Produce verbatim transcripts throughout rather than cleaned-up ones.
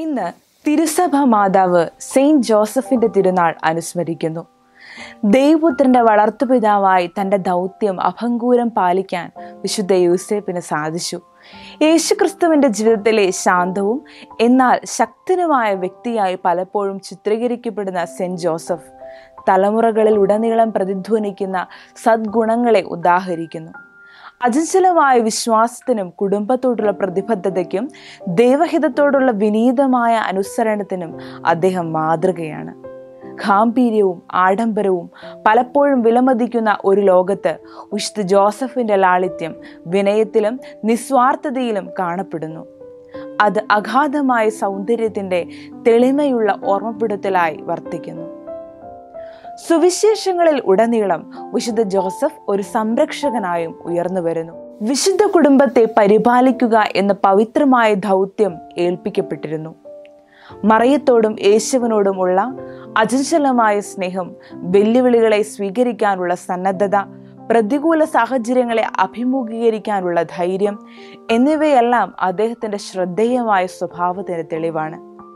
ഇന്ന് തിരുസഭ മാതാവ് സെയിന്റ് ജോസഫിന്റെ തിരുനാൾ അനുസ്മരിക്കുന്നു. ദൈവപുത്രന്റെ വളർത്തുപിതാവായി തന്റെ ദൗത്യം അഭംഗൂരം പാലിക്കാൻ വിശുദ്ധ യൂസേപ്പിന് സാധിച്ചു. യേശുക്രിസ്തുവിന്റെ ജീവിതത്തിലെ ശാന്തവും എന്നാൽ ശക്തനുമായ വ്യക്തിയായി പലപ്പോഴും ചിത്രീകരിക്കപ്പെടുന്ന സെന്റ് ജോസഫ് തലമുറകളിൽ ഉടനീളം പ്രതിധ്വനിക്കുന്ന സദ്ഗുണങ്ങളെ ഉദാഹരിക്കുന്നു. അചഞ്ചലമായ വിശ്വാസത്തിനും കുടുംബത്തോടുള്ള പ്രതിബദ്ധതയ്ക്കും ദൈവഹിതത്തോടുള്ള വിനീതമായ അനുസരണത്തിനും അദ്ദേഹം മാതൃകയാണ്. ഗാംഭീര്യവും ആഡംബരവും പലപ്പോഴും വിലമതിക്കുന്ന ഒരു ലോകത്ത് വിശുദ്ധ ജോസഫിന്റെ ലാളിത്യം വിനയത്തിലും നിസ്വാർത്ഥതയിലും കാണപ്പെടുന്നു. അത് അഗാധമായ സൗന്ദര്യത്തിന്റെ തെളിമയുള്ള ഓർമ്മപ്പെടുത്തലായി വർത്തിക്കുന്നു. സുവിശേഷങ്ങളിൽ ഉടനീളം വിശുദ്ധ ജോസഫ് ഒരു സംരക്ഷകനായും ഉയർന്നു വരുന്നു. വിശുദ്ധ കുടുംബത്തെ പരിപാലിക്കുക എന്ന പവിത്രമായ ദൗത്യം ഏൽപ്പിക്കപ്പെട്ടിരുന്നു. മറിയത്തോടും യേശുവിനോടുമുള്ള അചഞ്ചലമായ സ്നേഹം, വെല്ലുവിളികളെ സ്വീകരിക്കാനുള്ള സന്നദ്ധത, പ്രതികൂല സാഹചര്യങ്ങളെ അഭിമുഖീകരിക്കാനുള്ള ധൈര്യം എന്നിവയെല്ലാം അദ്ദേഹത്തിന്റെ ശ്രദ്ധേയമായ സ്വഭാവത്തിന് തെളിവാണ്.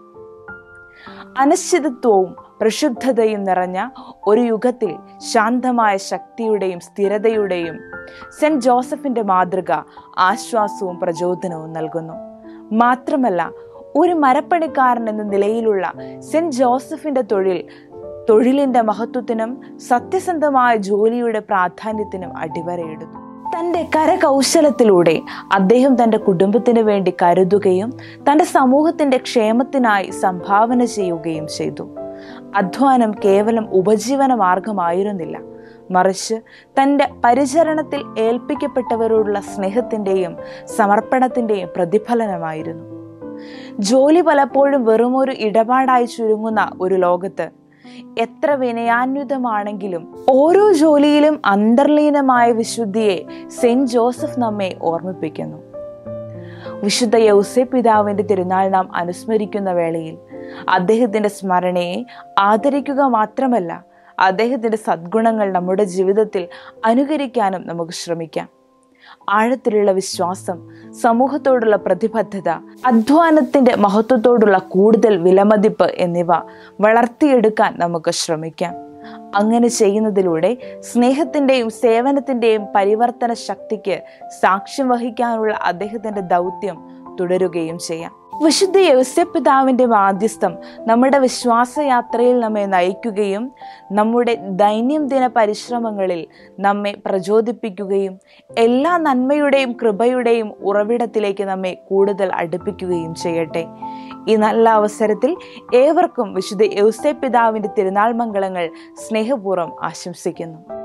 അനിശ്ചിതത്വവും പ്രക്ഷുബ്ധതയും നിറഞ്ഞ ഒരു യുഗത്തിൽ ശാന്തമായ ശക്തിയുടെയും സ്ഥിരതയുടെയും സെന്റ് ജോസഫിന്റെ മാതൃക ആശ്വാസവും പ്രചോദനവും നൽകുന്നു. മാത്രമല്ല, ഒരു മരപ്പണിക്കാരൻ എന്ന നിലയിലുള്ള സെന്റ് ജോസഫിന്റെ തൊഴിൽ തൊഴിലിന്റെ മഹത്വത്തിനും സത്യസന്ധമായ ജോലിയുടെ പ്രാധാന്യത്തിനും അടിവരയിടുന്നു. തൻ്റെ കരകൗശലത്തിലൂടെ അദ്ദേഹം തൻ്റെ കുടുംബത്തിന് വേണ്ടി കരുതുകയും തൻ്റെ സമൂഹത്തിന്റെ ക്ഷേമത്തിനായി സംഭാവന ചെയ്യുകയും ചെയ്തു. അധ്വാനം കേവലം ഉപജീവന മാർഗമായിരുന്നില്ല, മറിച്ച് തൻ്റെ പരിചരണത്തിൽ ഏൽപ്പിക്കപ്പെട്ടവരോടുള്ള സ്നേഹത്തിൻ്റെയും സമർപ്പണത്തിൻ്റെയും പ്രതിഫലനമായിരുന്നു. ജോലി പലപ്പോഴും വെറുമൊരു ഇടപാടായി ചുരുങ്ങുന്ന ഒരു ലോകത്ത് എത്ര വിനയാന്വിതമാണെങ്കിലും ഓരോ ജോലിയിലും അന്തർലീനമായ വിശുദ്ധിയെ സെന്റ് ജോസഫ് നമ്മെ ഓർമ്മിപ്പിക്കുന്നു. വിശുദ്ധ യൗസേപ്പ് പിതാവിന്റെ തിരുനാൾ നാം അനുസ്മരിക്കുന്ന വേളയിൽ അദ്ദേഹത്തിന്റെ സ്മരണയെ ആദരിക്കുക മാത്രമല്ല, അദ്ദേഹത്തിന്റെ സദ്ഗുണങ്ങൾ നമ്മുടെ ജീവിതത്തിൽ അനുകരിക്കാനും നമുക്ക് ശ്രമിക്കാം. ആഴത്തിലുള്ള വിശ്വാസം, സമൂഹത്തോടുള്ള പ്രതിബദ്ധത, അധ്വാനത്തിന്റെ മഹത്വത്തോടുള്ള കൂടുതൽ വിലമതിപ്പ് എന്നിവ വളർത്തിയെടുക്കാൻ നമുക്ക് ശ്രമിക്കാം. അങ്ങനെ ചെയ്യുന്നതിലൂടെ സ്നേഹത്തിന്റെയും സേവനത്തിന്റെയും പരിവർത്തന ശക്തിക്ക് സാക്ഷ്യം വഹിക്കാനുള്ള അദ്ദേഹത്തിന്റെ ദൗത്യം തുടരുകയും ചെയ്യാം. വിശുദ്ധ യൗസേപ്പ് പിതാവിന്റെ മാധ്യസ്ഥം നമ്മുടെ വിശ്വാസയാത്രയിൽ നമ്മെ നയിക്കുകയും നമ്മുടെ ദൈനംദിന പരിശ്രമങ്ങളിൽ നമ്മെ പ്രചോദിപ്പിക്കുകയും എല്ലാ നന്മയുടെയും കൃപയുടെയും ഉറവിടത്തിലേക്ക് നമ്മെ കൂടുതൽ അടുപ്പിക്കുകയും ചെയ്യട്ടെ. ഈ നല്ല അവസരത്തിൽ ഏവർക്കും വിശുദ്ധ യൗസേപ്പ് പിതാവിന്റെ തിരുനാൾ മംഗളങ്ങൾ സ്നേഹപൂർവ്വം ആശംസിക്കുന്നു.